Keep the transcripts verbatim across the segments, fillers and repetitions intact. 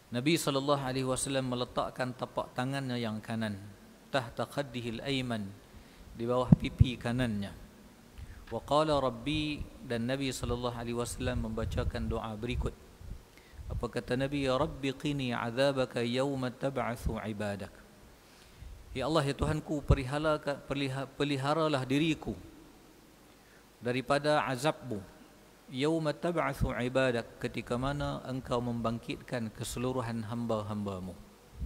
Nabi sallallahu alaihi wasallam meletakkan tapak tangannya yang kanan tahta khaddihil ayman, di bawah pipi kanannya. Wa qala rabbi, dan Nabi sallallahu alaihi wasallam membacakan doa berikut. Apa kata Nabi? Ya Rabbi qini azabaka yawma tab'atsu ibadak. Ya Allah, ya Tuhanku, peliharalah diriku daripada azabmu yauma tab'atsu ibadak, ketika mana engkau membangkitkan keseluruhan hamba-hambamu.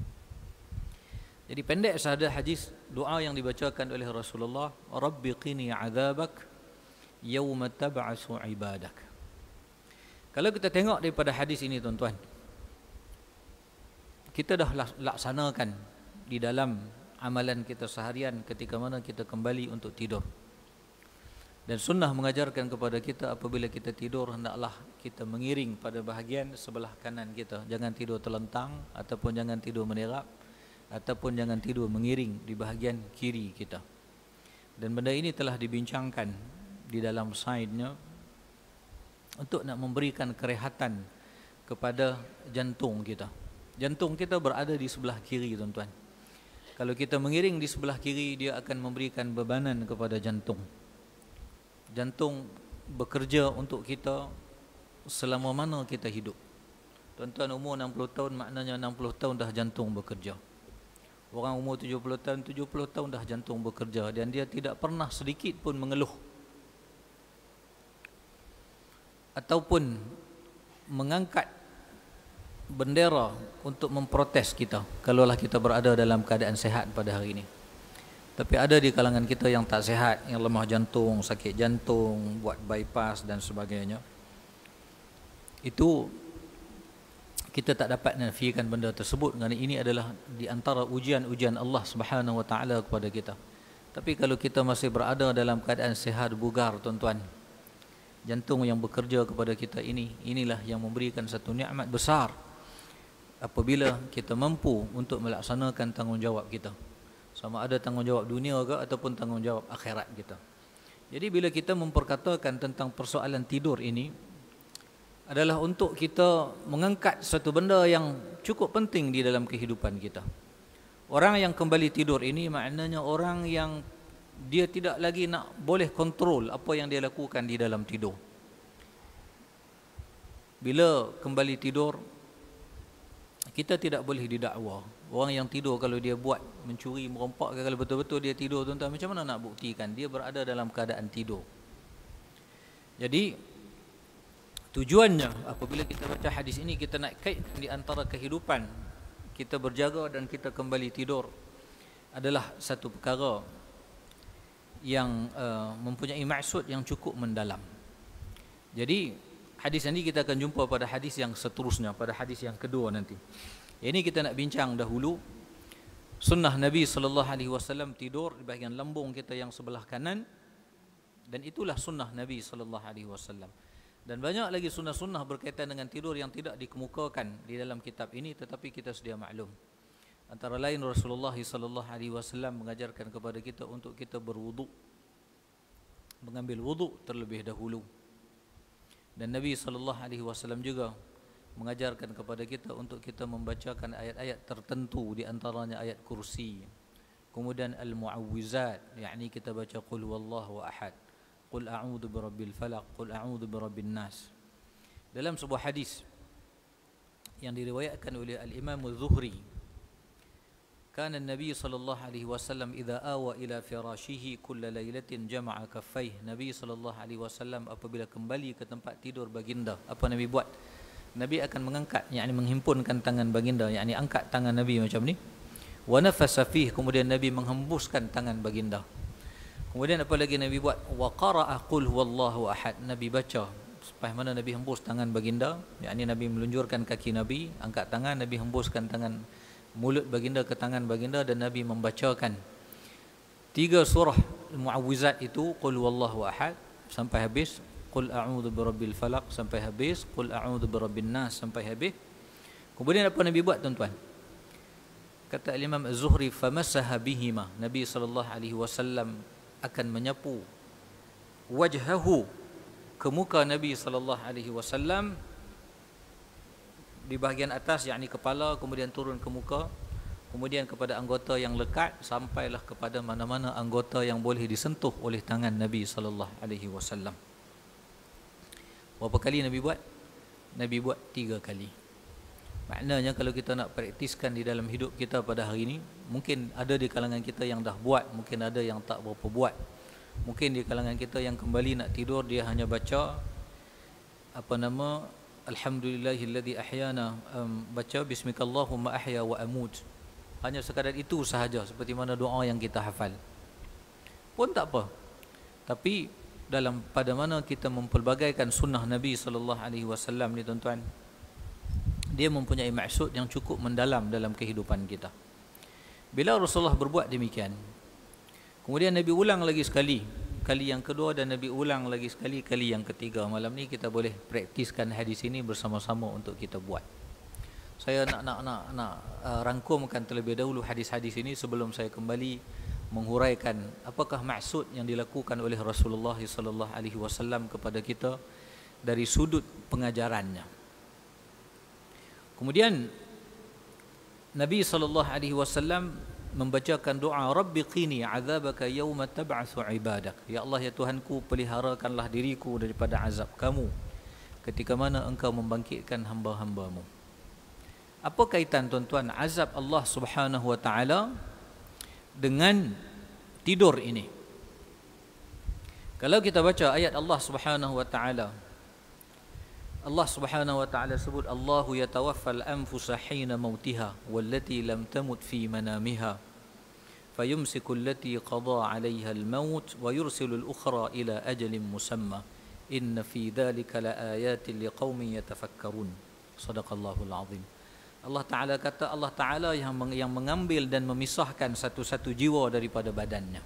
Jadi pendek sahaja hadis doa yang dibacakan oleh Rasulullah, Rabbi qini azabak yauma tab'atsu ibadak. Kalau kita tengok daripada hadis ini tuan-tuan, kita dah laksanakan di dalam amalan kita seharian ketika mana kita kembali untuk tidur. Dan sunnah mengajarkan kepada kita apabila kita tidur, hendaklah kita mengiring pada bahagian sebelah kanan kita. Jangan tidur terlentang, ataupun jangan tidur menerap, ataupun jangan tidur mengiring di bahagian kiri kita. Dan benda ini telah dibincangkan di dalam saidnya untuk nak memberikan kerehatan kepada jantung kita. Jantung kita berada di sebelah kiri tuan-tuan. Kalau kita mengiring di sebelah kiri, dia akan memberikan bebanan kepada jantung. Jantung bekerja untuk kita selama mana kita hidup. Tuan-tuan umur enam puluh tahun, maknanya enam puluh tahun dah jantung bekerja. Orang umur tujuh puluh tahun, tujuh puluh tahun dah jantung bekerja, dan dia tidak pernah sedikit pun mengeluh ataupun mengangkat bendera untuk memprotes kita kalaulah kita berada dalam keadaan sehat pada hari ini. Tapi ada di kalangan kita yang tak sehat, yang lemah jantung, sakit jantung, buat bypass dan sebagainya. Itu kita tak dapat nafikan benda tersebut, kerana ini adalah di antara ujian-ujian Allah Subhanahu wa taala kepada kita. Tapi kalau kita masih berada dalam keadaan sehat bugar tuan-tuan, jantung yang bekerja kepada kita ini, inilah yang memberikan satu nikmat besar apabila kita mampu untuk melaksanakan tanggungjawab kita, sama ada tanggungjawab dunia ke ataupun tanggungjawab akhirat kita. Jadi bila kita memperkatakan tentang persoalan tidur ini, adalah untuk kita mengangkat satu benda yang cukup penting di dalam kehidupan kita. Orang yang kembali tidur ini maknanya orang yang dia tidak lagi nak boleh kontrol apa yang dia lakukan di dalam tidur. Bila kembali tidur, kita tidak boleh didakwa. Orang yang tidur kalau dia buat mencuri, merompak, kalau betul-betul dia tidur tuan-tuan, macam mana nak buktikan dia berada dalam keadaan tidur? Jadi tujuannya apabila kita baca hadis ini, kita nak kait di antara kehidupan kita berjaga dan kita kembali tidur adalah satu perkara yang uh, mempunyai maksud yang cukup mendalam. Jadi hadis ini kita akan jumpa pada hadis yang seterusnya, pada hadis yang kedua nanti. Ini kita nak bincang dahulu sunnah Nabi sallallahu alaihi wasallam tidur di bahagian lambung kita yang sebelah kanan, dan itulah sunnah Nabi sallallahu alaihi wasallam. Dan banyak lagi sunnah-sunnah berkaitan dengan tidur yang tidak dikemukakan di dalam kitab ini, tetapi kita sedia maklum. Antara lain Rasulullah sallallahu alaihi wasallam mengajarkan kepada kita untuk kita berwuduk, mengambil wuduk terlebih dahulu. Dan Nabi sallallahu alaihi wasallam juga mengajarkan kepada kita untuk kita membacakan ayat-ayat tertentu, di antaranya ayat kursi. Kemudian al-mu'awwizat, yakni kita baca qul huwallahu ahad, qul a'udzu birabbil falaq, qul a'udzu birabbin nas. Dalam sebuah hadis yang diriwayatkan oleh al-Imam Az-Zuhri, كان النبي صلى الله عليه وسلم إذا آوى إلى فراشه كل ليلة جمع كفيه. Nabi sallallahu alaihi wasallam apabila kembali ke tempat tidur baginda, apa Nabi buat? Nabi akan mengangkat, yakni menghimpunkan tangan baginda, yakni angkat tangan Nabi macam ni. Wa nafasa fihi, kemudian Nabi menghembuskan tangan baginda. Kemudian apa lagi Nabi buat? Wa qara'a qul huwallahu ahad. Nabi baca supaya mana Nabi hembus tangan baginda, yakni Nabi melunjurkan kaki Nabi, angkat tangan, Nabi hembuskan tangan mulut baginda ke tangan baginda, dan Nabi membacakan tiga surah muawwizat itu, qul huwallahu ahad sampai habis, qul a'udzu birabbil falaq sampai habis, qul a'udzu birabbin nas sampai habis. Kemudian apa Nabi buat tuan-tuan? Kata Imam Az-Zuhri, famasaha bihima. Nabi sallallahu alaihi wasallam akan menyapu wajhahu, ke muka Nabi sallallahu alaihi wasallam, di bahagian atas, yakni kepala, kemudian turun ke muka, kemudian kepada anggota yang lekat, sampailah kepada mana-mana anggota yang boleh disentuh oleh tangan Nabi sallallahu alaihi wasallam. Berapa kali Nabi buat? Nabi buat tiga kali. Maknanya kalau kita nak praktiskan di dalam hidup kita pada hari ini, mungkin ada di kalangan kita yang dah buat, mungkin ada yang tak berapa buat. Mungkin di kalangan kita yang kembali nak tidur, dia hanya baca apa nama, alhamdulillahilladzi ahyana, um, baca bismikallahumma ahya wa amut. Hanya sekadar itu sahaja, seperti mana doa yang kita hafal. Pun tak apa. Tapi dalam pada mana kita mempelbagaikan sunnah Nabi sallallahu alaihi wasallam ni tuan-tuan, dia mempunyai maksud yang cukup mendalam dalam kehidupan kita. Bila Rasulullah berbuat demikian, kemudian Nabi ulang lagi sekali, kali yang kedua, dan Nabi ulang lagi sekali, kali yang ketiga. Malam ni kita boleh praktiskan hadis ini bersama-sama untuk kita buat. Saya nak nak nak nak uh, rangkumkan terlebih dahulu hadis-hadis ini sebelum saya kembali menghuraikan apakah maksud yang dilakukan oleh Rasulullah sallallahu alaihi wasallam kepada kita dari sudut pengajarannya. Kemudian Nabi sallallahu alaihi wasallam membacakan doa, Rabbi qini azabaka yawma tab'atsu ibadak. Ya Allah, ya Tuhanku, peliharakanlah diriku daripada azab kamu ketika mana engkau membangkitkan hamba-hambamu. Apa kaitan tuan-tuan azab Allah Subhanahu wa taala dengan tidur ini? Kalau kita baca ayat Allah Subhanahu wa taala, Allah Subhanahu wa taala sebut, Allahu yatawaffal anfusa hina mautiha wallati lam tamut fi manamiha fayumsiku allati qada 'alayha al-maut wa yursilu al-ukhra ila ajalin musamma inna fi dhalika laayatin liqaumin yatafakkarun. Shadaqallahul azim. Allah Taala kata, Allah Taala yang yang mengambil dan memisahkan satu-satu jiwa daripada badannya.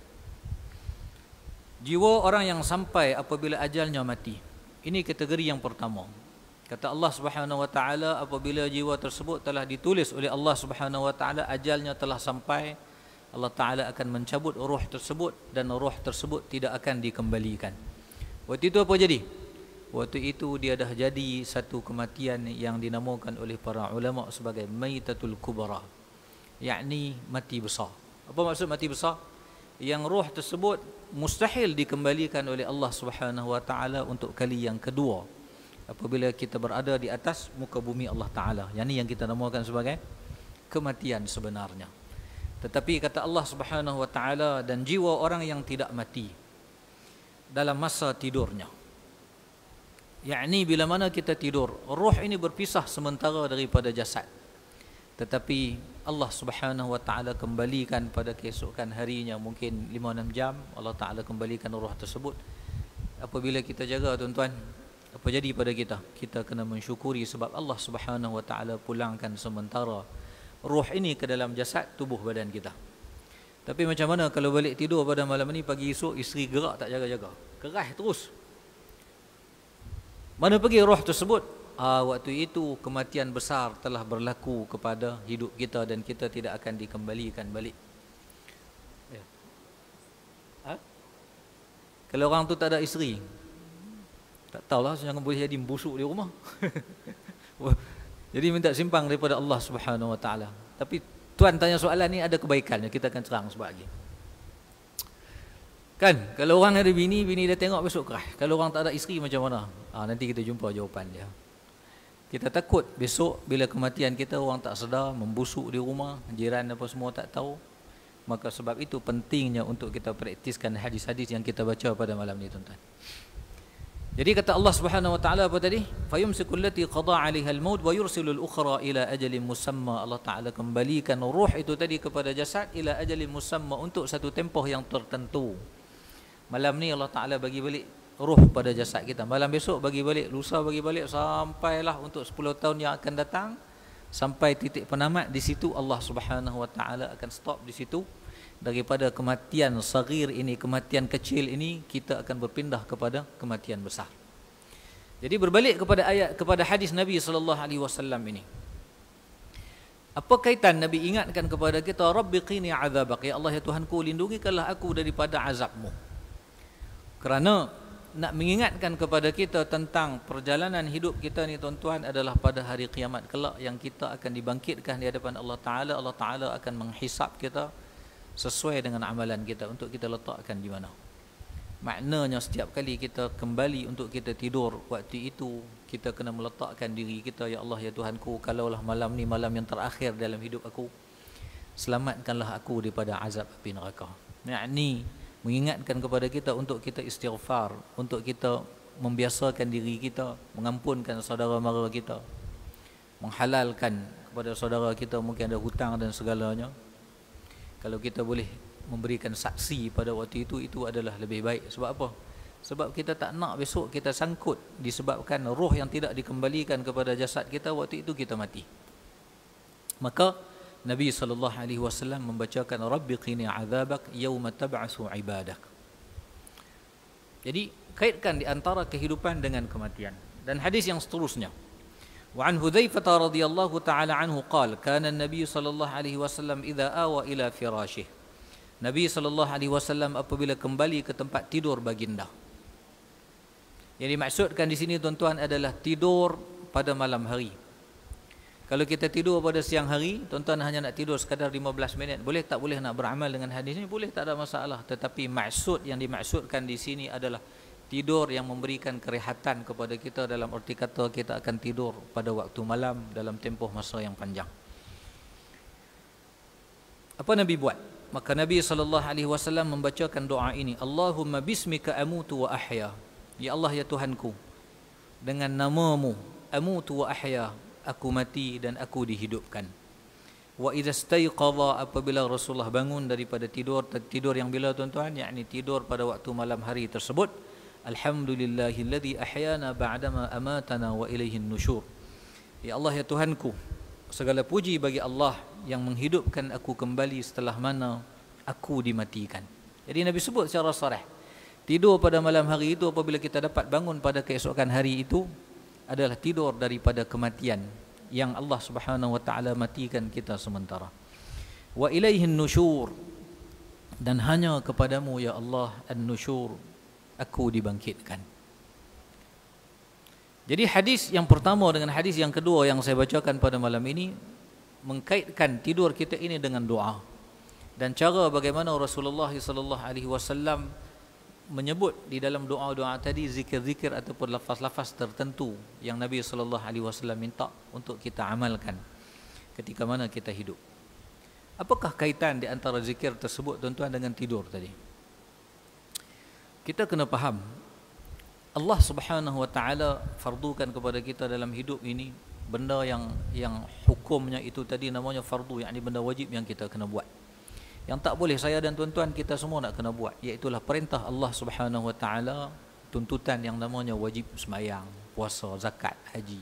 Jiwa orang yang sampai apabila ajalnya mati. Ini kategori yang pertama. Kata Allah Subhanahu wa taala, apabila jiwa tersebut telah ditulis oleh Allah Subhanahu wa taala, ajalnya telah sampai, Allah Taala akan mencabut roh tersebut dan roh tersebut tidak akan dikembalikan. Waktu itu apa jadi? Waktu itu dia dah jadi satu kematian yang dinamakan oleh para ulama sebagai maitatul kubra, yakni mati besar. Apa maksud mati besar? Yang roh tersebut mustahil dikembalikan oleh Allah Subhanahu wa taala untuk kali yang kedua apabila kita berada di atas muka bumi Allah Taala. Yang ini yang kita namakan sebagai kematian sebenarnya. Tetapi kata Allah Subhanahu wa taala, dan jiwa orang yang tidak mati dalam masa tidurnya. Yakni bila mana kita tidur, roh ini berpisah sementara daripada jasad. Tetapi Allah Subhanahu wa taala kembalikan pada keesokan harinya, mungkin lima enam jam, Allah Taala kembalikan roh tersebut. Apabila kita jaga tuan-tuan, apa jadi pada kita? Kita kena mensyukuri sebab Allah Subhanahu wa taala pulangkan sementara roh ini ke dalam jasad tubuh badan kita. Tapi macam mana kalau balik tidur pada malam ni, pagi esok isteri gerak tak jaga-jaga, kerah terus. Mana pergi roh tersebut? Ah, waktu itu kematian besar telah berlaku kepada hidup kita dan kita tidak akan dikembalikan balik. Ya. Ha? Kalau orang tu tak ada isteri, tak tahulah, jangan boleh jadi membusuk di rumah. Jadi minta simpang daripada Allah Subhanahu wa taala. Tapi tuan tanya soalan ni ada kebaikannya, kita akan terang sebab lagi. Kan, kalau orang ada bini, bini dia tengok besok kerah. Kalau orang tak ada isteri macam mana? Ha, nanti kita jumpa jawapan dia. Kita takut besok bila kematian kita orang tak sedar, membusuk di rumah, jiran apa semua tak tahu. Maka sebab itu pentingnya untuk kita praktiskan hadis-hadis yang kita baca pada malam ni tuan-tuan. Jadi kata Allah Subhanahu wa taala apa tadi? Fayumsiku allati qada 'alaiha al-maut wa yursilu al-ukhra ila ajalin musamma. Allah Taala kembalikan ruh itu tadi kepada jasad ila ajalin musamma, untuk satu tempoh yang tertentu. Malam ni Allah Taala bagi balik ruh pada jasad kita. Malam besok bagi balik, lusa bagi balik, sampailah untuk sepuluh tahun yang akan datang, sampai titik penamat. Di situ Allah Subhanahu wa taala akan stop di situ. Daripada kematian saghir ini, kematian kecil ini, kita akan berpindah kepada kematian besar. Jadi berbalik kepada ayat, kepada hadis Nabi sallallahu alaihi wasallam ini. Apa kaitan Nabi ingatkan kepada kita, Rabbi qini azabak, ya Allah ya Tuhanku, lindungikanlah aku daripada azabmu. Kerana nak mengingatkan kepada kita tentang perjalanan hidup kita ni tuan-tuan adalah pada hari kiamat kelak yang kita akan dibangkitkan di hadapan Allah Ta'ala. Allah Ta'ala akan menghisap kita sesuai dengan amalan kita untuk kita letakkan di mana. Maknanya setiap kali kita kembali untuk kita tidur, waktu itu kita kena meletakkan diri kita, ya Allah ya Tuhanku, kalaulah malam ni malam yang terakhir dalam hidup aku, selamatkanlah aku daripada azab api neraka. Yakni mengingatkan kepada kita untuk kita istighfar, untuk kita membiasakan diri kita mengampunkan saudara mara kita, menghalalkan kepada saudara kita mungkin ada hutang dan segalanya. Kalau kita boleh memberikan saksi pada waktu itu, itu adalah lebih baik. Sebab apa? Sebab kita tak nak besok kita sangkut disebabkan roh yang tidak dikembalikan kepada jasad kita, waktu itu kita mati. Maka Nabi sallallahu alaihi wasallam membacakan Rabbi qini azabak yauma tab'asu ibadak. Jadi kaitkan di antara kehidupan dengan kematian. Dan hadis yang seterusnya, wa an Hudzaifah radhiyallahu taala anhu qala kana an-nabiy sallallahu alaihi wasallam idza awa ila firashih. Nabi sallallahu alaihi wasallam apabila kembali ke tempat tidur baginda. Yang dimaksudkan di sini tuan-tuan adalah tidur pada malam hari. Kalau kita tidur pada siang hari, tuan-tuan hanya nak tidur sekadar lima belas minit, boleh tak boleh nak beramal dengan hadis ini? Boleh, tak ada masalah. Tetapi maksud yang dimaksudkan di sini adalah tidur yang memberikan kerehatan kepada kita, dalam arti kata kita akan tidur pada waktu malam dalam tempoh masa yang panjang. Apa Nabi buat? Maka Nabi sallallahu alaihi wasallam membacakan doa ini, Allahumma bismika amutu wa ahya. Ya Allah ya Tuhanku, dengan namamu amutu wa ahya, aku mati dan aku dihidupkan. Wa idza stayqadha, apabila Rasulullah bangun daripada tidur, tidur yang bila tuan-tuan, yakni tidur pada waktu malam hari tersebut, alhamdulillahilladzi ahyana ba'dama amatana wa ilaihin nusyur. Ya Allah ya Tuhanku, segala puji bagi Allah yang menghidupkan aku kembali setelah mana aku dimatikan. Jadi Nabi sebut secara sarah, tidur pada malam hari itu apabila kita dapat bangun pada keesokan hari itu adalah tidur daripada kematian yang Allah Subhanahu wa taala matikan kita sementara. Wa ilaihin nusyur, dan hanya kepadamu ya Allah an-nusyur, aku dibangkitkan. Jadi hadis yang pertama dengan hadis yang kedua yang saya bacakan pada malam ini mengkaitkan tidur kita ini dengan doa, dan cara bagaimana Rasulullah sallallahu alaihi wasallam menyebut di dalam doa-doa tadi zikir-zikir ataupun lafaz-lafaz tertentu yang Nabi sallallahu alaihi wasallam minta untuk kita amalkan ketika mana kita hidup. Apakah kaitan di antara zikir tersebut tuan-tuan dengan tidur tadi? Kita kena faham, Allah Subhanahu wa taala fardukan kepada kita dalam hidup ini benda yang yang hukumnya itu tadi namanya fardu, yakni benda wajib yang kita kena buat. Yang tak boleh saya dan tuan-tuan kita semua nak kena buat, iaitulah perintah Allah Subhanahu wa taala, tuntutan yang namanya wajib sembahyang, puasa, zakat, haji.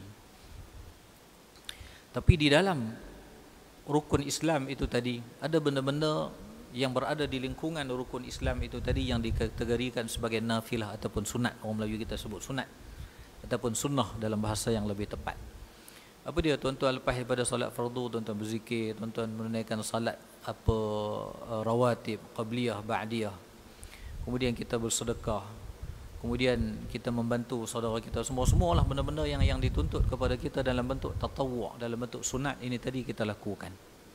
Tapi di dalam rukun Islam itu tadi ada benda-benda yang berada di lingkungan rukun Islam itu tadi yang dikategorikan sebagai nafilah ataupun sunat. Orang Melayu kita sebut sunat ataupun sunnah dalam bahasa yang lebih tepat. Apa dia tuan-tuan? Lepas daripada solat fardu, tuan-tuan berzikir, tuan-tuan menunaikan salat apa rawatib, qabliyah, ba'diyah. Kemudian kita bersedekah. Kemudian kita membantu saudara kita, semua-semualah benda-benda yang yang dituntut kepada kita dalam bentuk tatawwu', dalam bentuk sunat ini tadi kita lakukan.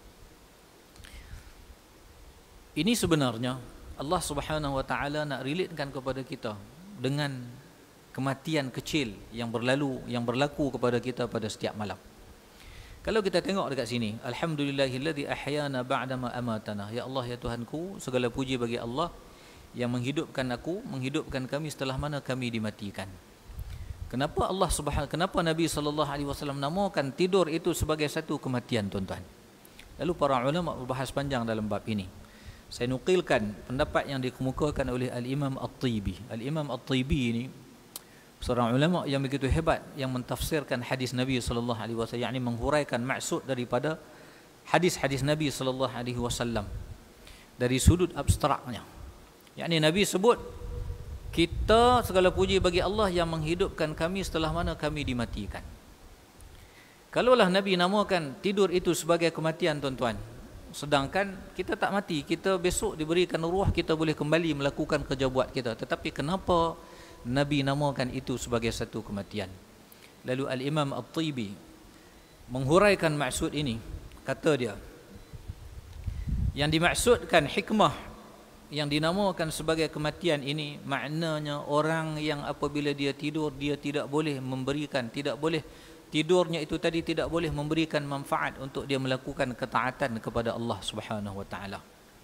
Ini sebenarnya Allah Subhanahu wa taala nak relatekan kepada kita dengan kematian kecil yang berlalu, yang berlaku kepada kita pada setiap malam. Kalau kita tengok dekat sini, alhamdulillahilladzi ahyana ba'dama amatana. Ya Allah ya Tuhanku, segala puji bagi Allah yang menghidupkan aku, menghidupkan kami setelah mana kami dimatikan. Kenapa Allah Subhanahu, kenapa Nabi sallallahu alaihi wasallam namakan tidur itu sebagai satu kematian tuan-tuan? Lalu para ulama berbahas panjang dalam bab ini. Saya nukilkan pendapat yang dikemukakan oleh Al-Imam At-Tibi. Al-Imam At-Tibi ini seorang ulama yang begitu hebat yang mentafsirkan hadis Nabi sallallahu alaihi wasallam, yakni menghuraikan maksud daripada hadis-hadis Nabi sallallahu alaihi wasallam dari sudut abstraknya. Yakni Nabi sebut kita segala puji bagi Allah yang menghidupkan kami setelah mana kami dimatikan. Kalaulah Nabi namakan tidur itu sebagai kematian tuan-tuan, sedangkan kita tak mati, kita besok diberikan ruh, kita boleh kembali melakukan kerja buat kita. Tetapi kenapa Nabi namakan itu sebagai satu kematian. Lalu Al-Imam At-Tibi menghuraikan maksud ini, kata dia, yang dimaksudkan hikmah yang dinamakan sebagai kematian ini, maknanya orang yang apabila dia tidur, dia tidak boleh memberikan, tidak boleh, tidurnya itu tadi tidak boleh memberikan manfaat untuk dia melakukan ketaatan kepada Allah Subhanahu wa taala.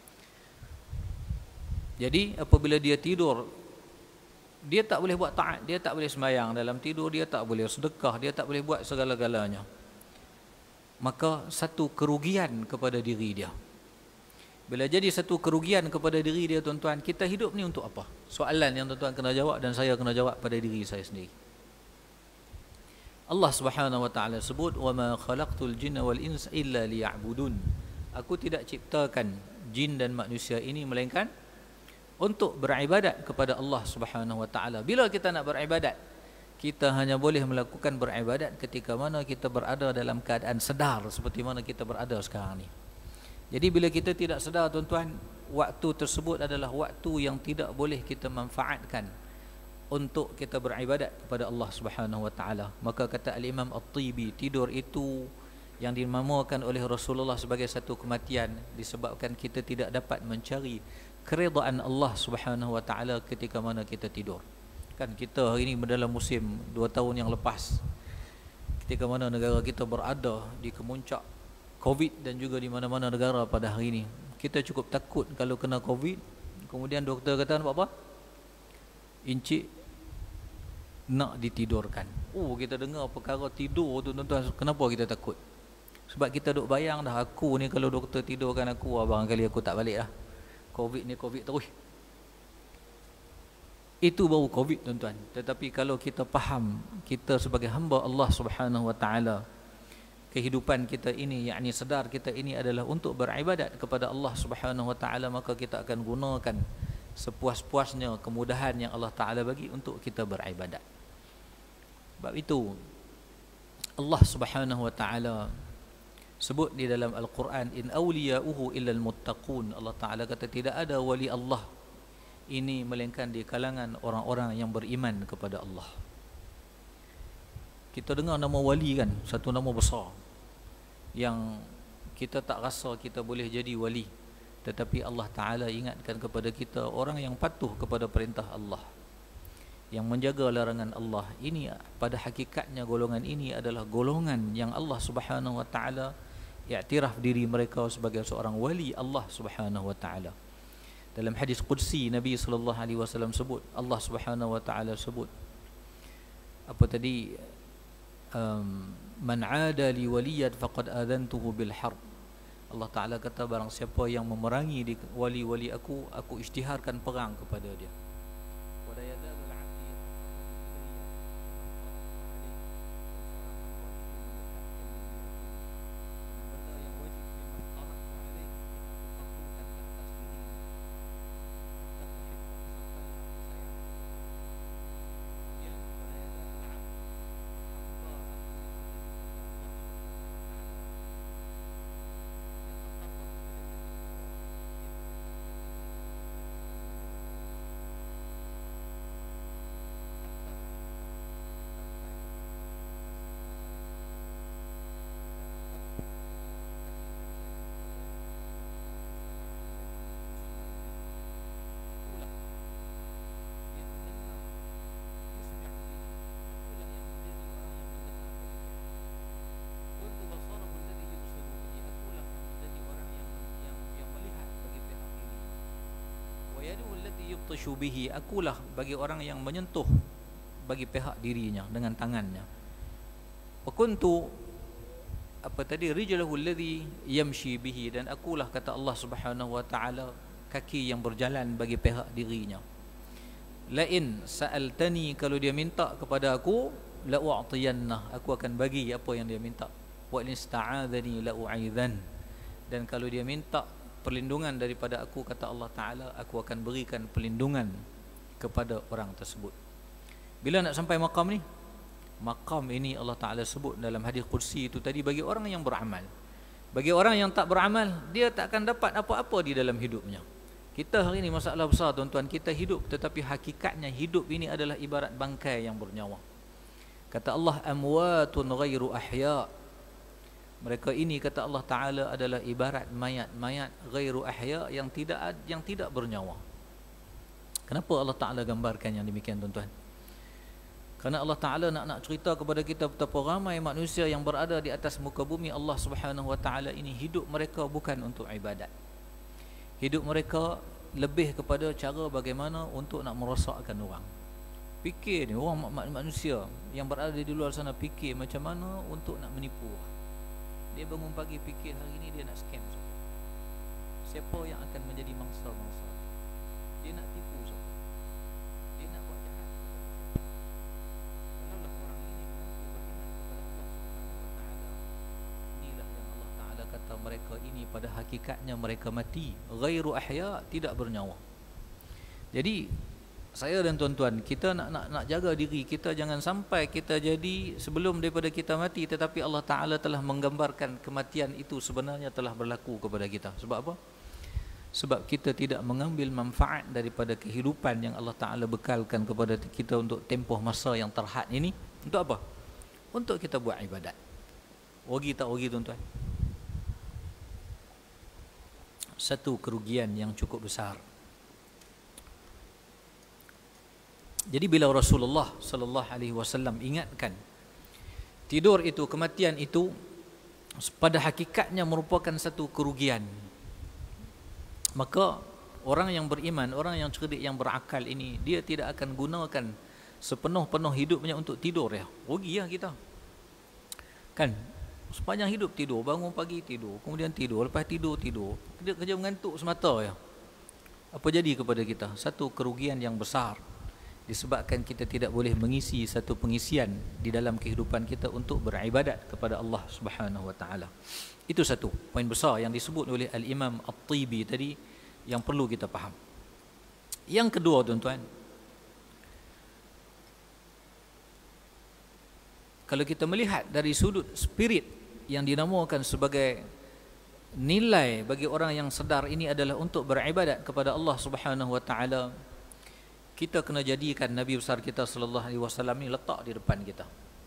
Jadi apabila dia tidur, dia tak boleh buat taat, dia tak boleh sembahyang dalam tidur, dia tak boleh sedekah, dia tak boleh buat segala-galanya. Maka satu kerugian kepada diri dia. Bila jadi satu kerugian kepada diri dia, tuan-tuan, kita hidup ni untuk apa? Soalan yang tuan-tuan kena jawab dan saya kena jawab pada diri saya sendiri. Allah Subhanahu wa taala sebut, "Wa ma khalaqtul jinna wal insa illa liya'budun." Aku tidak ciptakan jin dan manusia ini melainkan untuk beribadat kepada Allah Subhanahu wa taala. Bila kita nak beribadat, kita hanya boleh melakukan beribadat ketika mana kita berada dalam keadaan sedar seperti mana kita berada sekarang ni. Jadi bila kita tidak sedar, tuan-tuan, waktu tersebut adalah waktu yang tidak boleh kita manfaatkan untuk kita beribadat kepada Allah Subhanahu wa taala. Maka kata Al-Imam At-Tibi, tidur itu yang dinamakan oleh Rasulullah sebagai satu kematian disebabkan kita tidak dapat mencari keridaan Allah Subhanahu wa taala ketika mana kita tidur. Kan kita hari ini dalam musim dua tahun yang lepas, ketika mana negara kita berada di kemuncak Covid dan juga di mana-mana negara pada hari ini, kita cukup takut kalau kena Covid. Kemudian doktor kata nak buat apa? Encik nak ditidurkan. Oh, kita dengar perkara tidur tu, tuan-tuan, kenapa kita takut? Sebab kita duk bayang dah, aku ni kalau doktor tidurkan aku, barangkali aku tak balik dah. Covid ni Covid terus. Itu baru Covid, tuan-tuan. Tetapi kalau kita faham, kita sebagai hamba Allah Subhanahu wa taala, kehidupan kita ini, yakni sedar kita ini adalah untuk beribadat kepada Allah Subhanahu wa taala, maka kita akan gunakan sepuas-puasnya kemudahan yang Allah Taala bagi untuk kita beribadat. Sebab itu Allah Subhanahu wa taala sebut di dalam Al-Quran, in awliya'uhu illal muttaqun. Allah Taala kata tidak ada wali Allah ini melainkan di kalangan orang-orang yang beriman kepada Allah. Kita dengar nama wali kan, satu nama besar yang kita tak rasa kita boleh jadi wali, tetapi Allah Ta'ala ingatkan kepada kita, orang yang patuh kepada perintah Allah, yang menjaga larangan Allah, ini pada hakikatnya golongan ini adalah golongan yang Allah Subhanahu wa taala i'tiraf diri mereka sebagai seorang wali Allah Subhanahu wa taala. Dalam hadis qudsi Nabi sallallahu alaihi wasallam sebut, Allah Subhanahu wa taala sebut apa tadi, um, man 'ada li waliyan faqad adantuhu bil harb. Allah Ta'ala kata, barang siapa yang memerangi di wali-wali aku, aku isytiharkan perang kepada dia. Bihi, akulah bagi orang yang menyentuh bagi pihak dirinya dengan tangannya. Wakuntu apa tadi, rijlahu alladhi yamshi bihi, dan akulah kata Allah Subhanahu wa taala kaki yang berjalan bagi pihak dirinya. Lain sa'altani, kalau dia minta kepada aku, la u'tiyanna, aku akan bagi apa yang dia minta. Wa in ista'adzani la u'aidzan, dan kalau dia minta perlindungan daripada aku, kata Allah Ta'ala, aku akan berikan perlindungan kepada orang tersebut. Bila nak sampai makam ni? Makam ini Allah Ta'ala sebut dalam hadis qudsi itu tadi bagi orang yang beramal. Bagi orang yang tak beramal, dia tak akan dapat apa-apa di dalam hidupnya. Kita hari ini masalah besar tuan-tuan, kita hidup tetapi hakikatnya hidup ini adalah ibarat bangkai yang bernyawa. Kata Allah, amwatun ghairu ahya. Mereka ini kata Allah Taala adalah ibarat mayat-mayat ghairu ahya, yang tidak yang tidak bernyawa. Kenapa Allah Taala gambarkan yang demikian tuan-tuan? Kerana Allah Taala nak nak cerita kepada kita betapa ramai manusia yang berada di atas muka bumi Allah Subhanahu Wa Taala ini hidup mereka bukan untuk ibadat. Hidup mereka lebih kepada cara bagaimana untuk nak merosakkan orang. Fikir ni, orang manusia yang berada di luar sana fikir macam mana untuk nak menipu. Dia bangun pagi fikir hari ni dia nak scam siapa. Siapa yang akan menjadi mangsa-mangsa. Dia nak tipu siapa. Dia nak buat jahat. Kalau orang ini mengaku beriman kepada Allah Subhanahu Wa Taala, inilah yang Allah Taala kata mereka ini pada hakikatnya mereka mati, ghairu ahya, tidak bernyawa. Jadi saya dan tuan-tuan, kita nak nak nak jaga diri kita jangan sampai kita jadi sebelum daripada kita mati, tetapi Allah Taala telah menggambarkan kematian itu sebenarnya telah berlaku kepada kita. Sebab apa? Sebab kita tidak mengambil manfaat daripada kehidupan yang Allah Taala bekalkan kepada kita untuk tempoh masa yang terhad ini. Untuk apa? Untuk kita buat ibadat. Rugi tak rugi tuan-tuan? Satu kerugian yang cukup besar. Jadi bila Rasulullah sallallahu alaihi wasallam ingatkan tidur itu, kematian itu pada hakikatnya merupakan satu kerugian, maka orang yang beriman, orang yang cerdik, yang berakal ini, dia tidak akan gunakan sepenuh-penuh hidupnya untuk tidur ya. Rugi ya kita. Kan? Sepanjang hidup tidur, bangun pagi tidur, kemudian tidur, lepas tidur tidur. Kerja, kerja mengantuk semata ya. Apa jadi kepada kita? Satu kerugian yang besar. Disebabkan kita tidak boleh mengisi satu pengisian di dalam kehidupan kita untuk beribadat kepada Allah Subhanahu Wa Taala. Itu satu poin besar yang disebut oleh Al-Imam At-Tibi tadi yang perlu kita faham. Yang kedua tuan-tuan, kalau kita melihat dari sudut spirit yang dinamakan sebagai nilai bagi orang yang sedar ini adalah untuk beribadat kepada Allah Subhanahu Wa Taala, kita kena jadikan Nabi besar kita sallallahu alaihi wasallam ni letak di depan kita.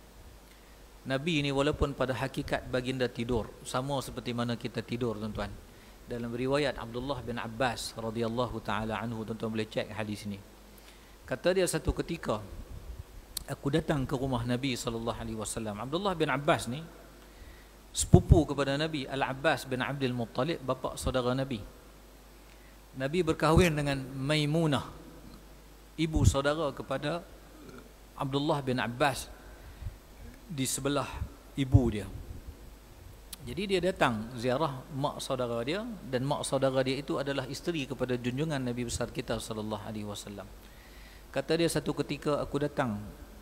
Nabi ini walaupun pada hakikat baginda tidur, sama seperti mana kita tidur tuan-tuan. Dalam riwayat Abdullah bin Abbas radhiyallahu taala anhu, tuan-tuan boleh cek hadis ini. Kata dia satu ketika aku datang ke rumah Nabi sallallahu alaihi wasallam. Abdullah bin Abbas ni sepupu kepada Nabi, Al-Abbas bin Abdul Muttalib, bapa saudara Nabi. Nabi berkahwin dengan Maimunah, ibu saudara kepada Abdullah bin Abbas di sebelah ibu dia. Jadi dia datang ziarah mak saudara dia, dan mak saudara dia itu adalah isteri kepada junjungan Nabi besar kita sallallahu alaihi wasallam. Kata dia satu ketika aku datang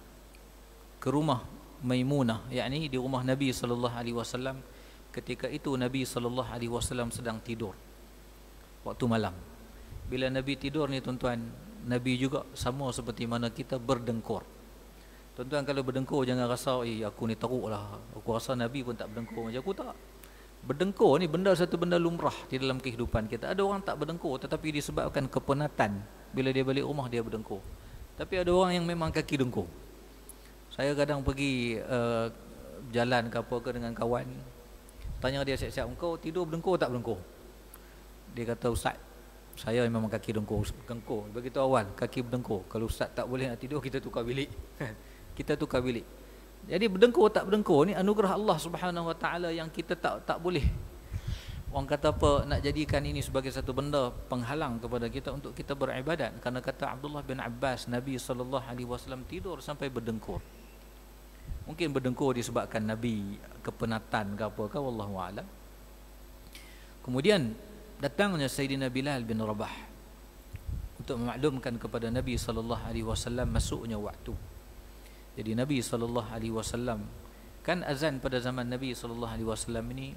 ke rumah Maimunah, yakni di rumah Nabi sallallahu alaihi wasallam. Ketika itu Nabi sallallahu alaihi wasallam sedang tidur waktu malam. Bila Nabi tidur ni tuan-tuan, Nabi juga sama seperti mana kita berdengkur. Tuan-tuan kalau berdengkur jangan rasa eh aku ni teruk lah, aku rasa Nabi pun tak berdengkur macam aku. Tak. Berdengkur ni benda satu benda lumrah di dalam kehidupan kita. Ada orang tak berdengkur tetapi disebabkan kepenatan, bila dia balik rumah dia berdengkur. Tapi ada orang yang memang kaki dengkur. Saya kadang pergi uh, jalan ke apa ke dengan kawan, tanya dia siap-siap, engkau tidur berdengkur tak berdengkur? Dia kata, Ustaz, saya memang kaki dengkur, dengkur. Begitu awal kaki berdengkur. Kalau Ustaz tak boleh nak tidur, kita tukar bilik. Kita tukar bilik. Jadi berdengkur tak berdengkur ni anugerah Allah Subhanahu Wa Taala yang kita tak tak boleh. Orang kata apa, nak jadikan ini sebagai satu benda penghalang kepada kita untuk kita beribadat. Karena kata Abdullah bin Abbas, Nabi sallallahu alaihi wasallam tidur sampai berdengkur. Mungkin berdengkur disebabkan Nabi kepenatan ke apa ke, wallahu a'lam. Kemudian datangnya Sayyidina Bilal bin Rabah untuk memaklumkan kepada Nabi sallallahu alaihi wasallam masuknya waktu. Jadi Nabi sallallahu alaihi wasallam, kan azan pada zaman Nabi sallallahu alaihi wasallam ini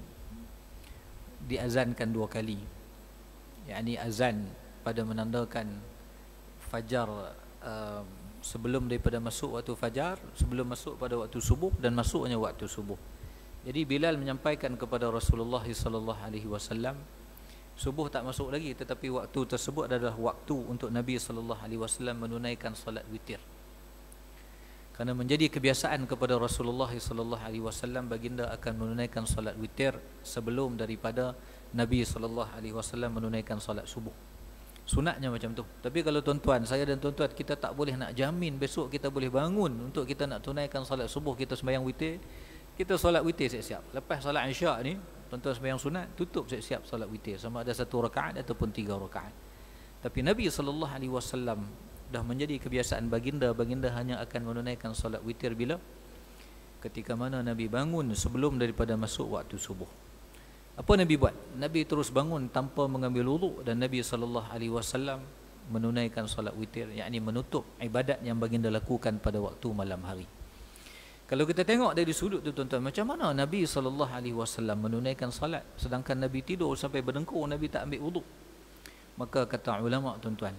diazankan dua kali. Yakni azan pada menandakan fajar, uh, sebelum daripada masuk waktu fajar, sebelum masuk pada waktu subuh, dan masuknya waktu subuh. Jadi Bilal menyampaikan kepada Rasulullah sallallahu alaihi wasallam Subuh tak masuk lagi, tetapi waktu tersebut adalah waktu untuk Nabi sallallahu alaihi wasallam menunaikan solat witir. Kerana menjadi kebiasaan kepada Rasulullah sallallahu alaihi wasallam, baginda akan menunaikan solat witir sebelum daripada Nabi sallallahu alaihi wasallam menunaikan solat subuh. Sunatnya macam tu. Tapi kalau tuan-tuan, saya dan tuan-tuan, kita tak boleh nak jamin besok kita boleh bangun untuk kita nak tunaikan solat subuh, kita sembahyang witir, kita solat witir siap-siap. Lepas solat Isyak ni, tuan-tuan sembahyang sunat, tutup siap-siap solat witir, sama ada satu rakaat ataupun tiga rakaat. Tapi Nabi sallallahu alaihi wasallam dah menjadi kebiasaan baginda, baginda hanya akan menunaikan solat witir bila? Ketika mana Nabi bangun sebelum daripada masuk waktu subuh. Apa Nabi buat? Nabi terus bangun tanpa mengambil wuduk, dan Nabi sallallahu alaihi wasallam menunaikan solat witir, yakni menutup ibadat yang baginda lakukan pada waktu malam hari. Kalau kita tengok dari sudut tu tuan-tuan, macam mana Nabi sallallahu alaihi wasallam menunaikan solat sedangkan Nabi tidur sampai berdengkur, Nabi tak ambil wuduk? Maka kata ulama tuan-tuan,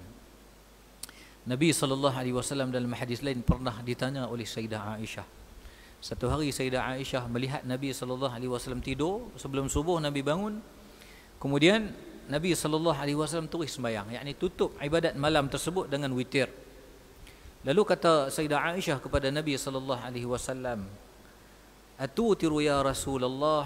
Nabi sallallahu alaihi wasallam dalam hadis lain pernah ditanya oleh Sayyidah Aisyah. Satu hari Sayyidah Aisyah melihat Nabi sallallahu alaihi wasallam tidur, sebelum subuh Nabi bangun. Kemudian Nabi sallallahu alaihi wasallam terus sembahyang, yakni tutup ibadat malam tersebut dengan witir. Lalu kata Sayyidah Aisyah kepada Nabi sallallahu alaihi wasallam, "Atutiru ya Rasulullah?"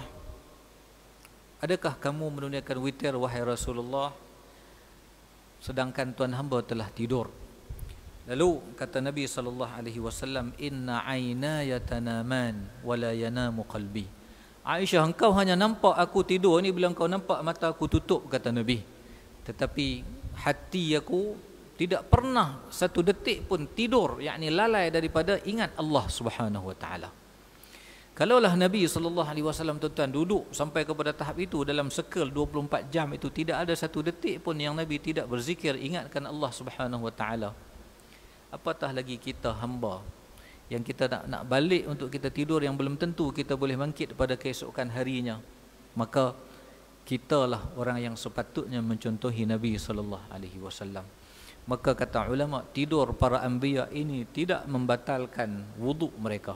Adakah kamu menunaikan witir wahai Rasulullah, sedangkan tuan hamba telah tidur? Lalu kata Nabi sallallahu alaihi wasallam, "Inna aynaya tanaman wa la yanamu qalbi." Aisyah, engkau hanya nampak aku tidur ni bila engkau nampak mata aku tutup, kata Nabi. Tetapi hati aku tidak pernah satu detik pun tidur, yakni lalai daripada ingat Allah Subhanahu wa taala. Kalaulah Nabi sallallahu alaihi wasallam tuan-tuan duduk sampai kepada tahap itu dalam sekel dua puluh empat jam itu, tidak ada satu detik pun yang Nabi tidak berzikir ingatkan Allah Subhanahu wa taala. Apatah lagi kita hamba yang kita nak, nak balik untuk kita tidur, yang belum tentu kita boleh bangkit pada keesokan harinya. Maka kitalah orang yang sepatutnya mencontohi Nabi sallallahu alaihi wasallam. Maka kata ulama, tidur para anbiya ini tidak membatalkan wuduk mereka,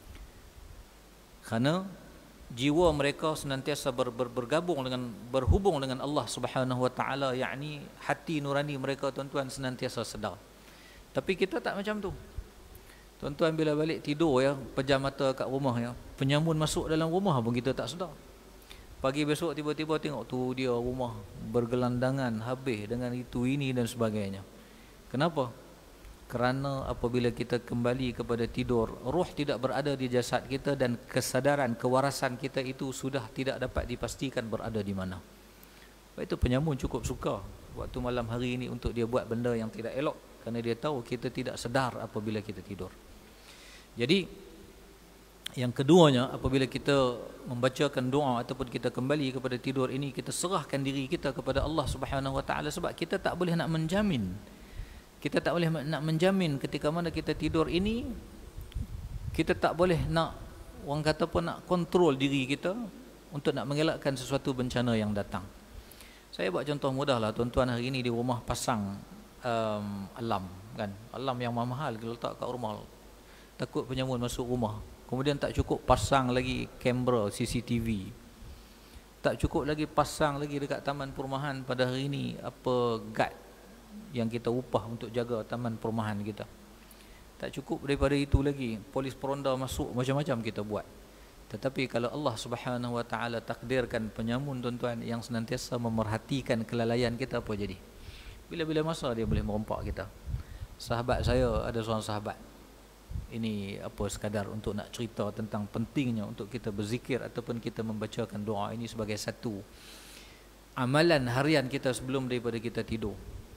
kerana jiwa mereka senantiasa ber, ber, bergabung dengan, berhubung dengan Allah Subhanahu wa taala, yakni hati nurani mereka tuan-tuan senantiasa sedar. Tapi kita tak macam tu. Tuan-tuan bila balik tidur ya, pejam mata kat rumah ya, penyamun masuk dalam rumah pun kita tak sedar. Pagi besok tiba-tiba tengok tu dia rumah bergelandangan habis dengan itu ini dan sebagainya. Kenapa? Kerana apabila kita kembali kepada tidur, roh tidak berada di jasad kita, dan kesadaran kewarasan kita itu sudah tidak dapat dipastikan berada di mana. Sebab itu penyamun cukup suka waktu malam hari ini untuk dia buat benda yang tidak elok, kerana dia tahu kita tidak sedar apabila kita tidur. Jadi yang keduanya, apabila kita membacakan doa ataupun kita kembali kepada tidur ini, kita serahkan diri kita kepada Allah Subhanahu wa taala, sebab kita tak boleh nak menjamin. Kita tak boleh nak menjamin ketika mana kita tidur ini, kita tak boleh nak, orang kata pun nak kontrol diri kita untuk nak mengelakkan sesuatu bencana yang datang. Saya buat contoh mudah lah tuan-tuan, hari ini di rumah pasang um, alam kan, alam yang mahal kita letak kat rumah, takut penyamun masuk rumah. Kemudian tak cukup pasang lagi kamera C C T V, tak cukup lagi pasang lagi dekat taman perumahan pada hari ini apa guard yang kita upah untuk jaga taman perumahan kita. Tak cukup daripada itu lagi, polis peronda masuk, macam-macam kita buat. Tetapi kalau Allah Subhanahu wa taala takdirkan penyamun tuan-tuan yang senantiasa memerhatikan kelalaian kita, apa jadi? Bila-bila masa dia boleh merompak kita. Sahabat saya, ada seorang sahabat, ini apa sekadar untuk nak cerita tentang pentingnya untuk kita berzikir ataupun kita membacakan doa ini sebagai satu amalan harian kita sebelum daripada kita tidur.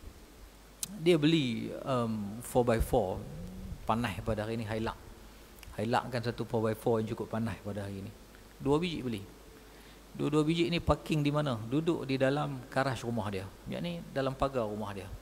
Dia beli um, four by four panah pada hari ini, Hilux. Hilux kan satu four by four yang cukup panah pada hari ini. Dua biji beli. Dua-dua biji ni parking di mana? Duduk di dalam garaj rumah dia, yakni dalam pagar rumah dia.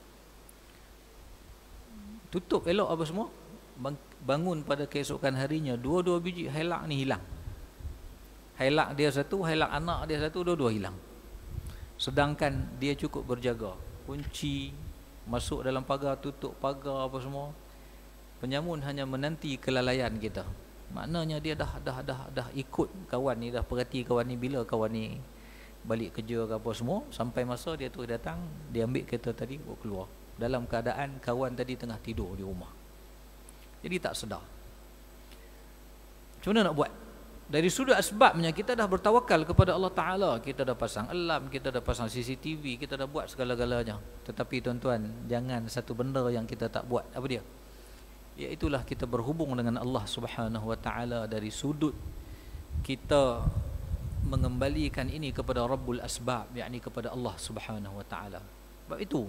Tutup elok apa semua. Bangun pada keesokan harinya, dua-dua biji Hilux ni hilang. Hilux dia satu, Hilux anak dia satu, dua-dua hilang. Sedangkan dia cukup berjaga, kunci, masuk dalam pagar, tutup pagar apa semua. Penyamun hanya menanti kelalaian kita. Maknanya dia dah dah dah dah ikut kawan ni, dah perhati kawan ni, bila kawan ni balik kerja ke apa semua, sampai masa dia terus datang, dia ambil kereta tadi bawa keluar dalam keadaan kawan tadi tengah tidur di rumah. Jadi tak sedar. Macam mana nak buat? Dari sudut asbabnya kita dah bertawakal kepada Allah Ta'ala. Kita dah pasang alarm, kita dah pasang C C T V, kita dah buat segala-galanya. Tetapi tuan-tuan, jangan satu benda yang kita tak buat. Apa dia? Iaitulah kita berhubung dengan Allah Subhanahu Wa Ta'ala dari sudut kita mengembalikan ini kepada Rabbul Asbab, yakni kepada Allah Subhanahu Wa Ta'ala. Sebab itu,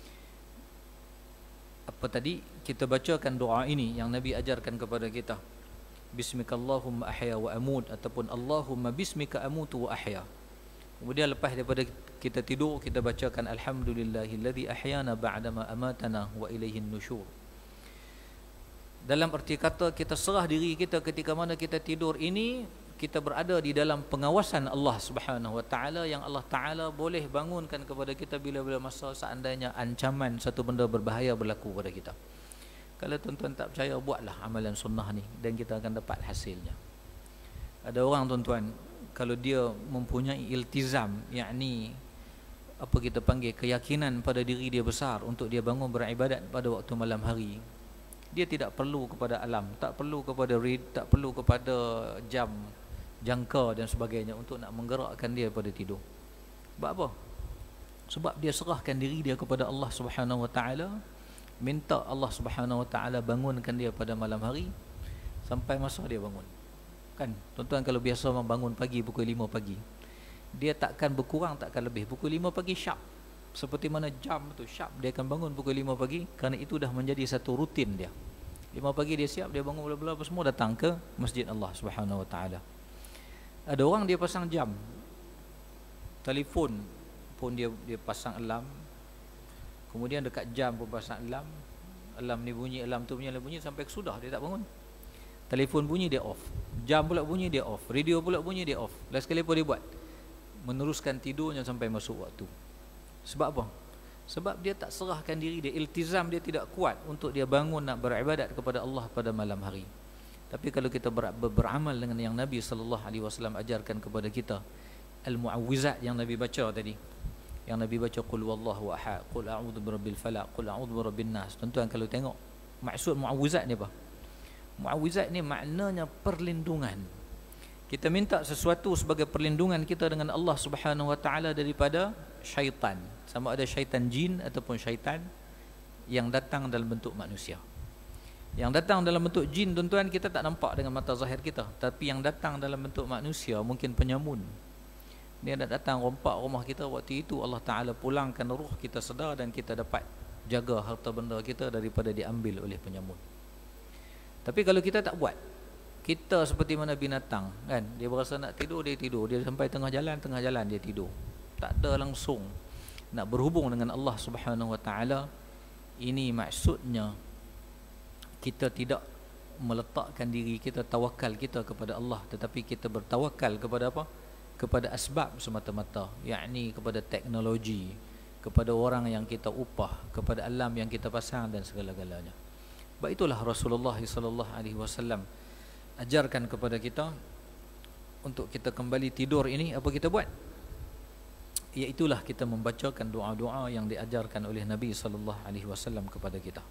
apa tadi kita bacakan doa ini yang Nabi ajarkan kepada kita. Bismikallahumma ahya wa amut, ataupun Allahumma bismika amutu wa ahya. Kemudian lepas daripada kita tidur, kita bacakan alhamdulillahilladzi ahyana ba'dama amatana wa ilaihin nusyur. Dalam arti kata, kita serah diri kita ketika mana kita tidur ini, kita berada di dalam pengawasan Allah Subhanahu Wa Ta'ala, yang Allah Ta'ala boleh bangunkan kepada kita bila-bila masa seandainya ancaman satu benda berbahaya berlaku pada kita. Kalau tuan-tuan tak percaya, buatlah amalan sunnah ni dan kita akan dapat hasilnya. Ada orang tuan-tuan, kalau dia mempunyai iltizam, yakni apa kita panggil keyakinan pada diri dia besar untuk dia bangun beribadat pada waktu malam hari, dia tidak perlu kepada alam, tak perlu kepada read, tak perlu kepada jam jangka dan sebagainya untuk nak menggerakkan dia pada tidur. Sebab apa? Sebab dia serahkan diri dia kepada Allah Subhanahu Wa Ta'ala, minta Allah Subhanahu Wa Ta'ala bangunkan dia pada malam hari sampai masa dia bangun. Kan tuan-tuan, kalau biasa orang bangun pagi pukul lima pagi, dia takkan berkurang, takkan lebih. Pukul lima pagi sharp, seperti mana jam tu sharp, dia akan bangun pukul lima pagi, kerana itu dah menjadi satu rutin dia. Lima pagi dia siap, dia bangun bla-bla apa semua, datang ke masjid Allah Subhanahu Wa Ta'ala. Ada orang dia pasang jam, telefon pun dia dia pasang alarm, kemudian dekat jam pun pasang alarm. Alarm ni bunyi, alarm tu bunyi, alarm bunyi sampai sudah dia tak bangun. Telefon bunyi dia off, jam pula bunyi dia off, radio pula bunyi dia off. Last kali apa dia buat? Meneruskan tidurnya sampai masuk waktu. Sebab apa? Sebab dia tak serahkan diri dia, iltizam dia tidak kuat untuk dia bangun nak beribadat kepada Allah pada malam hari. Tapi kalau kita ber, ber, beramal dengan yang Nabi sallallahu alaihi wasallam ajarkan kepada kita, al-mu'awwizat yang Nabi baca tadi, yang Nabi baca qul wallahu ahad, qul a'udzu birabbil falaq, qul a'udzu birabbin nas. Tuan-tuan kalau tengok maksud mu'awwizat ni apa? Mu'awwizat ni maknanya perlindungan. Kita minta sesuatu sebagai perlindungan kita dengan Allah Subhanahu Wa Ta'ala daripada syaitan, sama ada syaitan jin ataupun syaitan yang datang dalam bentuk manusia. Yang datang dalam bentuk jin, tuan-tuan, kita tak nampak dengan mata zahir kita, tapi yang datang dalam bentuk manusia, mungkin penyamun, dia nak datang rompak rumah kita, waktu itu Allah Ta'ala pulangkan ruh kita sedar dan kita dapat jaga harta benda kita daripada diambil oleh penyamun. Tapi kalau kita tak buat, kita seperti mana binatang, kan? Dia berasa nak tidur, dia tidur. Dia sampai tengah jalan, tengah jalan dia tidur. Tak ada langsung nak berhubung dengan Allah Subhanahu Wa Ta'ala. Ini maksudnya kita tidak meletakkan diri kita, tawakal kita kepada Allah, tetapi kita bertawakal kepada apa? Kepada asbab semata-mata, yakni kepada teknologi, kepada orang yang kita upah, kepada alam yang kita pasang dan segala-galanya. Sebab itulah Rasulullah sallallahu alaihi wasallam ajarkan kepada kita untuk kita kembali tidur ini, apa kita buat? Iaitulah kita membacakan doa-doa yang diajarkan oleh Nabi sallallahu alaihi wasallam kepada kita.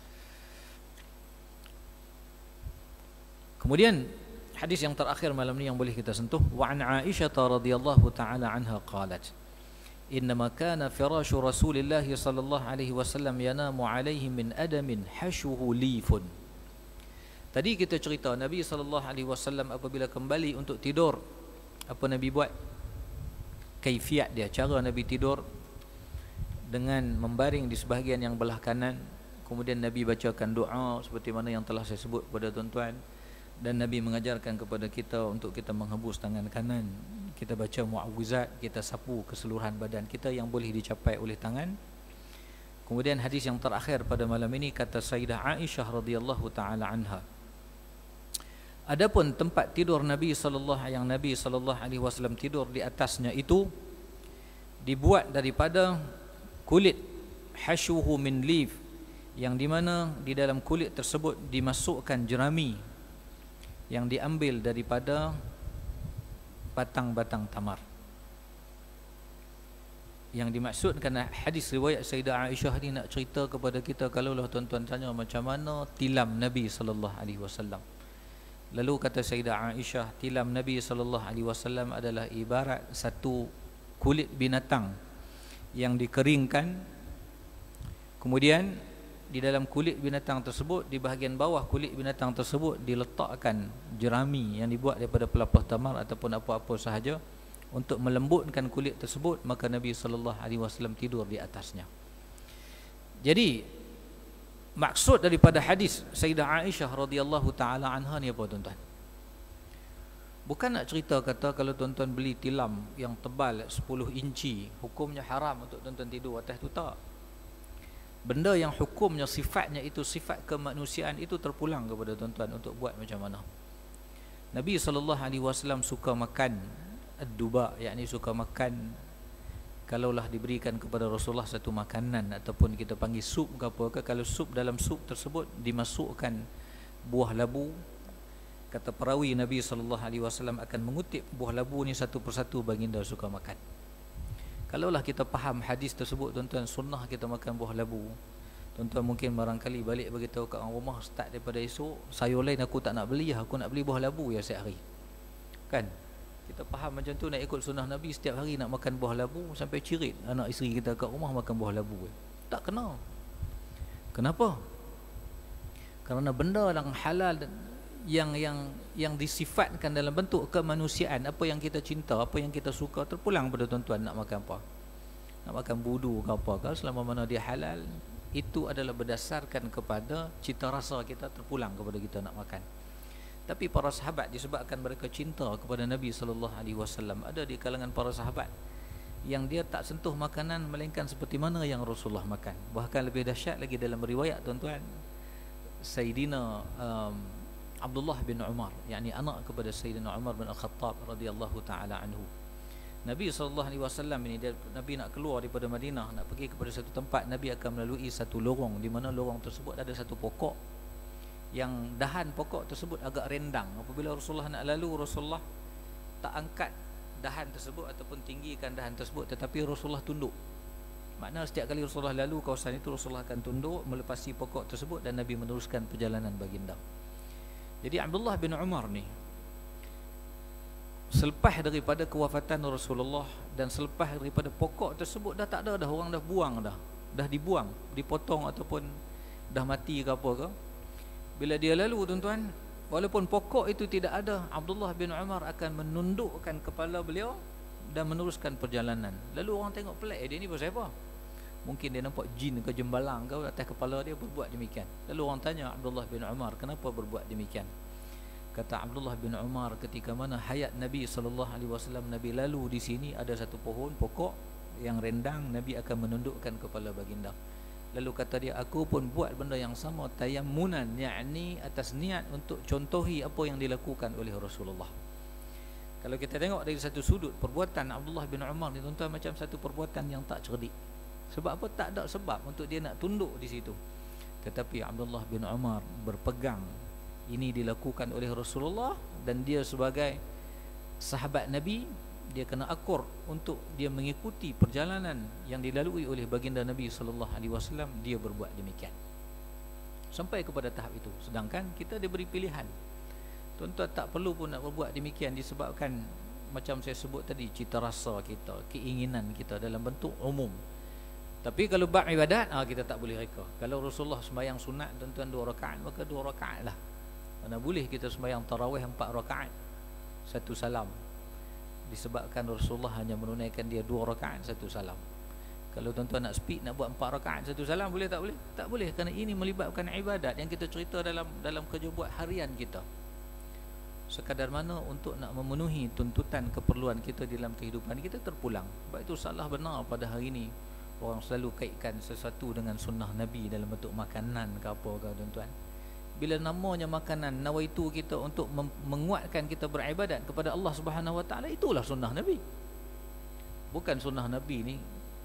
Kemudian hadis yang terakhir malam ni yang boleh kita sentuh, wa an Aisyah radhiyallahu taala anha qalat, innama kana firashu Rasulillah sallallahu alaihi wasallam yanamu alaihi min adamin hashuhu lifun. Tadi kita cerita Nabi sallallahu alaihi wasallam apabila kembali untuk tidur, apa Nabi buat? Kaifiat dia, cara Nabi tidur dengan membaring di sebahagian yang belah kanan. Kemudian Nabi bacakan doa seperti mana yang telah saya sebut kepada tuan-tuan, dan Nabi mengajarkan kepada kita untuk kita menghembus tangan kanan, kita baca mu'awwizat, kita sapu keseluruhan badan kita yang boleh dicapai oleh tangan. Kemudian hadis yang terakhir pada malam ini, kata Sayyidah Aisyah radhiyallahu taala anha, adapun tempat tidur Nabi sallallahu yang Nabi sallallahu alaihi wasallam tidur di atasnya itu dibuat daripada kulit, hashuhu min lif, yang di mana di dalam kulit tersebut dimasukkan jerami yang diambil daripada batang-batang tamar. Yang dimaksudkan hadis riwayat Sayyidah Aisyah ni nak cerita kepada kita, kalaulah tuan-tuan tanya macam mana tilam Nabi sallallahu alaihi wasallam. Lalu kata Sayyidah Aisyah, tilam Nabi sallallahu alaihi wasallam adalah ibarat satu kulit binatang yang dikeringkan. Kemudian di dalam kulit binatang tersebut, di bahagian bawah kulit binatang tersebut diletakkan jerami yang dibuat daripada pelepah tamar ataupun apa-apa sahaja untuk melembutkan kulit tersebut, maka Nabi sallallahu alaihi wasallam tidur di atasnya. Jadi maksud daripada hadis Sayyidah Aisyah radhiyallahu taala anha ni apa tuan-tuan? Bukan nak cerita kata kalau tuan-tuan beli tilam yang tebal sepuluh inci, hukumnya haram untuk tuan-tuan tidur atas tu, tak. Benda yang hukumnya, sifatnya itu sifat kemanusiaan, itu terpulang kepada tuan-tuan untuk buat macam mana. Nabi sallallahu alaihi wasallam suka makan ad-duba, yakni suka makan, kalaulah diberikan kepada Rasulullah satu makanan ataupun kita panggil sup ke apa ke, kalau sup, dalam sup tersebut dimasukkan buah labu, kata perawi Nabi sallallahu alaihi wasallam akan mengutip buah labu ni satu persatu baginda suka makan. Kalaulah kita faham hadis tersebut tuan-tuan, sunnah kita makan buah labu, tuan-tuan mungkin barangkali balik beritahu kat orang rumah, start daripada esok sayur lain aku tak nak beli, aku nak beli buah labu ya setiap hari. Kan? Kita faham macam tu, nak ikut sunnah Nabi, setiap hari nak makan buah labu, sampai cirit anak isteri kita kat rumah makan buah labu. Tak kena. Kenapa? Kerana benda yang halal, yang yang yang disifatkan dalam bentuk kemanusiaan, apa yang kita cinta, apa yang kita suka, terpulang pada tuan-tuan nak makan apa. Nak makan budu ke apa ke, selama mana dia halal, itu adalah berdasarkan kepada cita rasa kita, terpulang kepada kita nak makan. Tapi para sahabat, disebabkan mereka cinta kepada Nabi sallallahu alaihi wasallam, ada di kalangan para sahabat yang dia tak sentuh makanan melainkan seperti mana yang Rasulullah makan. Bahkan lebih dahsyat lagi dalam riwayat tuan-tuan, Sayyidina um, Abdullah bin Umar, yakni anak kepada Sayyidina Umar bin Al-Khattab radhiyallahu taala anhu. Nabi sallallahu alaihi wasallam ini, dia, Nabi nak keluar daripada Madinah, nak pergi kepada satu tempat, Nabi akan melalui satu lorong, di mana lorong tersebut ada satu pokok yang dahan pokok tersebut agak rendang. Apabila Rasulullah nak lalu, Rasulullah tak angkat dahan tersebut ataupun tinggikan dahan tersebut, tetapi Rasulullah tunduk. Makna setiap kali Rasulullah lalu kawasan itu, Rasulullah akan tunduk melepasi pokok tersebut dan Nabi meneruskan perjalanan baginda. Jadi Abdullah bin Umar ni, selepas daripada kewafatan Rasulullah dan selepas daripada pokok tersebut dah tak ada dah, orang dah buang dah, dah dibuang, dipotong ataupun dah mati ke apa ke. Bila dia lalu tuan-tuan, walaupun pokok itu tidak ada, Abdullah bin Umar akan menundukkan kepala beliau dan meneruskan perjalanan. Lalu orang tengok pelik, eh, dia ni pasal apa? Mungkin dia nampak jin ke jembalang ke atas kepala dia, berbuat demikian. Lalu orang tanya Abdullah bin Umar, kenapa berbuat demikian? Kata Abdullah bin Umar, ketika mana hayat Nabi sallallahu alaihi wasallam, Nabi lalu di sini ada satu pohon pokok yang rendang, Nabi akan menundukkan kepala baginda. Lalu kata dia, aku pun buat benda yang sama, tayammunan, yakni atas niat untuk contohi apa yang dilakukan oleh Rasulullah. Kalau kita tengok dari satu sudut, perbuatan Abdullah bin Umar ni tuan-tuan macam satu perbuatan yang tak cerdik. Sebab apa? Tak ada sebab untuk dia nak tunduk di situ. Tetapi Abdullah bin Umar berpegang ini dilakukan oleh Rasulullah, dan dia sebagai sahabat Nabi, dia kena akur untuk dia mengikuti perjalanan yang dilalui oleh baginda Nabi sallallahu alaihi wasallam. Dia berbuat demikian sampai kepada tahap itu. Sedangkan kita diberi pilihan, tuan-tuan tak perlu pun nak berbuat demikian, disebabkan macam saya sebut tadi, cita rasa kita, keinginan kita dalam bentuk umum. Tapi kalau bab ibadat, ah, kita tak boleh reka. Kalau Rasulullah sembahyang sunat tuan-tuan dua rakaat, maka dua rakaat lah. Mana boleh kita sembahyang tarawih empat rakaat, satu salam, disebabkan Rasulullah hanya menunaikan dia dua rakaat, satu salam. Kalau tuan-tuan nak speed, nak buat empat rakaat, satu salam, boleh tak boleh? Tak boleh, kerana ini melibatkan ibadat yang kita cerita dalam dalam kerja buat harian kita. Sekadar mana untuk nak memenuhi tuntutan keperluan kita dalam kehidupan kita, terpulang. Sebab itu salah benar pada hari ini orang selalu kaitkan sesuatu dengan sunnah Nabi dalam bentuk makanan ke apa ke tuan-tuan. Bila namanya makanan, nawaitu kita untuk menguatkan kita beribadat kepada Allah Subhanahu Wa Taala, itulah sunnah Nabi. Bukan sunnah Nabi ni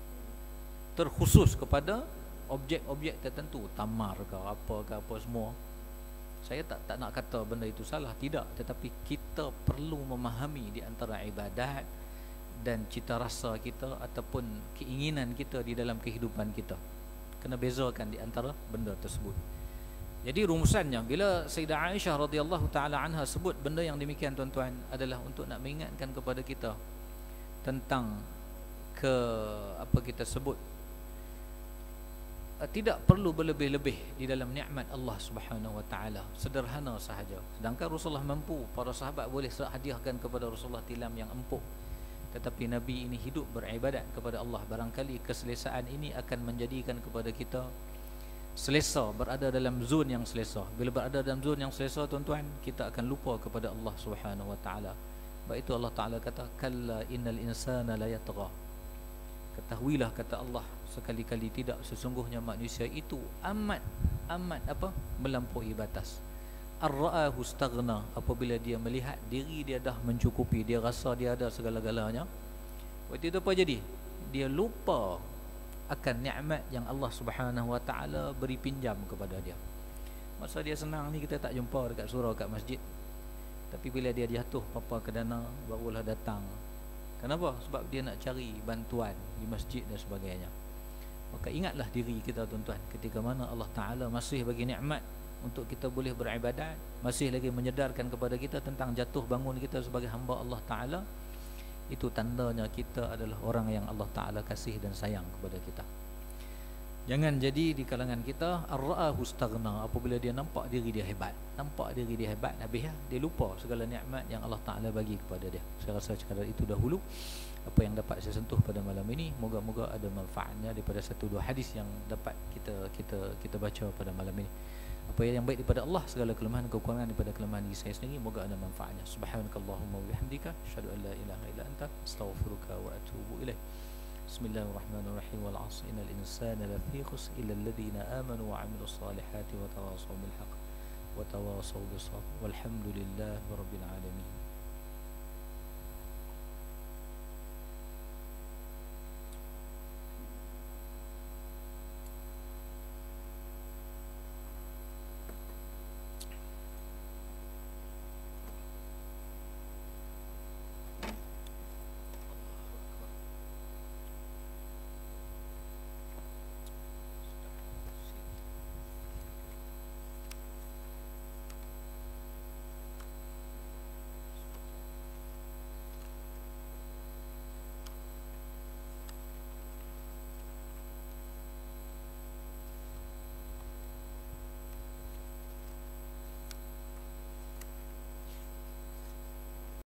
terkhusus kepada objek-objek tertentu, tamar ke apa ke apa semua. Saya tak tak nak kata benda itu salah, tidak, tetapi kita perlu memahami di antara ibadat dan cita rasa kita ataupun keinginan kita di dalam kehidupan kita. Kena bezakan di antara benda tersebut. Jadi rumusannya, bila Sayyidah Aisyah radhiyallahu taala anha sebut benda yang demikian tuan-tuan, adalah untuk nak mengingatkan kepada kita tentang ke apa kita sebut, tidak perlu berlebih-lebih di dalam nikmat Allah Subhanahu wa taala, sederhana sahaja. Sedangkan Rasulullah mampu, para sahabat boleh hadiahkan kepada Rasulullah tilam yang empuk, tetapi Nabi ini hidup beribadat kepada Allah. Barangkali keselesaan ini akan menjadikan kepada kita selesa, berada dalam zon yang selesa. Bila berada dalam zon yang selesa tuan-tuan, kita akan lupa kepada Allah Subhanahu wa taala. Sebab itu Allah Taala kata, kalla innal insana la yatgha. Ketahuilah, kata Allah, sekali-kali tidak, sesungguhnya manusia itu amat amat apa melampaui batas. Ar-ra'ahu staghna, apabila dia melihat diri dia dah mencukupi, dia rasa dia ada segala-galanya, waktu itu apa jadi? Dia lupa akan nikmat yang Allah Subhanahu wa taala beri pinjam kepada dia. Masa dia senang ni kita tak jumpa dekat surau, kat masjid. Tapi bila dia jatuh papa ke dana, barulah datang. Kenapa? Sebab dia nak cari bantuan di masjid dan sebagainya. Maka ingatlah diri kita tuan-tuan, ketika mana Allah Ta'ala masih bagi nikmat untuk kita boleh beribadat, masih lagi menyedarkan kepada kita tentang jatuh bangun kita sebagai hamba Allah Ta'ala. Itu tandanya kita adalah orang yang Allah Ta'ala kasih dan sayang kepada kita. Jangan jadi di kalangan kita ar-ra'ahu staghna, apabila dia nampak diri dia hebat, nampak diri dia hebat, habis ya, dia lupa segala nikmat yang Allah Ta'ala bagi kepada dia. Saya rasa sekadar itu dahulu apa yang dapat saya sentuh pada malam ini. Moga-moga ada manfaatnya daripada satu dua hadis yang dapat kita kita kita baca pada malam ini. Apa yang baik daripada Allah, segala kelemahan kekurangan daripada kelemahan diri saya sendiri, moga ada manfaatnya. Subhanakallahumma wa bihamdika, asyhadu an la ilaha illa anta, astaghfiruka wa atubu ilaik. Bismillahirrahmanirrahim. Wal 'asri innal insana lafi khusr illa alladhina amanu wa 'amilus salihati wa tawasaw bil haqq wa tawasaw bis sabr. Walhamdulillahi rabbil alamin.